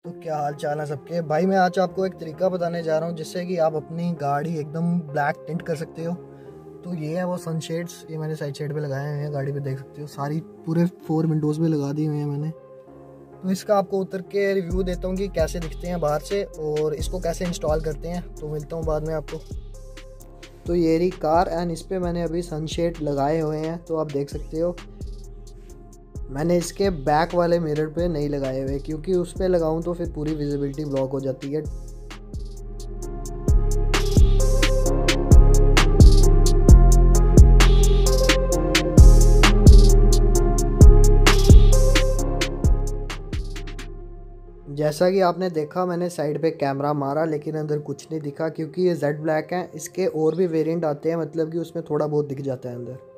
तो क्या हाल चाल है सबके भाई। मैं आज आपको एक तरीका बताने जा रहा हूँ जिससे कि आप अपनी गाड़ी एकदम ब्लैक टिंट कर सकते हो। तो ये है वो सनशेड्स, ये मैंने साइड शेड पे लगाए हुए हैं, गाड़ी पे देख सकते हो। सारी पूरे 4 विंडोज़ में लगा दिए हुए हैं मैंने। तो इसका आपको उतर के रिव्यू देता हूँ कि कैसे दिखते हैं बाहर से और इसको कैसे इंस्टॉल करते हैं। तो मिलता हूँ बाद में आपको। तो ये रही कार एंड इस पर मैंने अभी सनशेड लगाए हुए हैं, तो आप देख सकते हो। मैंने इसके बैक वाले मिरर पे नहीं लगाए हुए क्योंकि उस पर लगाऊं तो फिर पूरी विजिबिलिटी ब्लॉक हो जाती है। जैसा कि आपने देखा, मैंने साइड पे कैमरा मारा लेकिन अंदर कुछ नहीं दिखा क्योंकि ये जेड ब्लैक है। इसके और भी वेरिएंट आते हैं, मतलब कि उसमें थोड़ा बहुत दिख जाता है अंदर।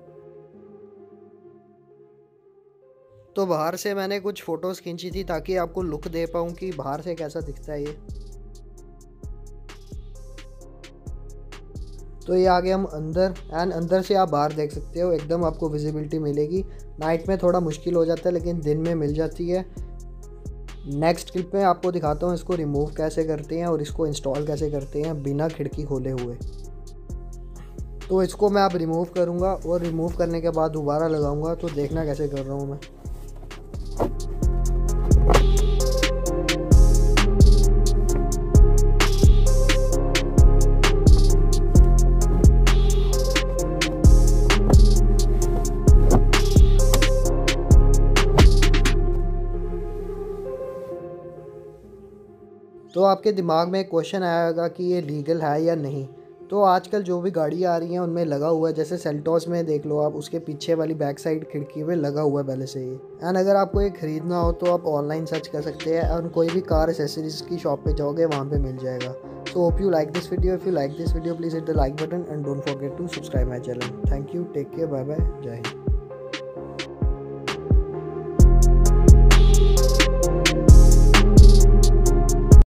तो बाहर से मैंने कुछ फ़ोटोज़ खींची थी ताकि आपको लुक दे पाऊँ कि बाहर से कैसा दिखता है ये। तो ये आगे हम अंदर एंड अंदर से आप बाहर देख सकते हो, एकदम आपको विजिबिलिटी मिलेगी। नाइट में थोड़ा मुश्किल हो जाता है लेकिन दिन में मिल जाती है। नेक्स्ट क्लिप में आपको दिखाता हूँ इसको रिमूव कैसे करते हैं और इसको इंस्टॉल कैसे करते हैं बिना खिड़की खोले हुए। तो इसको मैं अब रिमूव करूँगा और रिमूव करने के बाद दोबारा लगाऊँगा, तो देखना कैसे कर रहा हूँ मैं। तो आपके दिमाग में एक क्वेश्चन आएगा कि ये लीगल है या नहीं। तो आजकल जो भी गाड़ी आ रही हैं उनमें लगा हुआ है, जैसे सेल्टोस में देख लो आप, उसके पीछे वाली बैक साइड खिड़की में लगा हुआ है पहले से ही। एंड अगर आपको ये ख़रीदना हो तो आप ऑनलाइन सर्च कर सकते हैं और कोई भी कार एसेसरीज की शॉप पे जाओगे वहाँ पे मिल जाएगा। So hope you like this video. If you like this video please hit the like button and don't forget to subscribe my channel. Thank you, take care, bye bye, जय हिंद।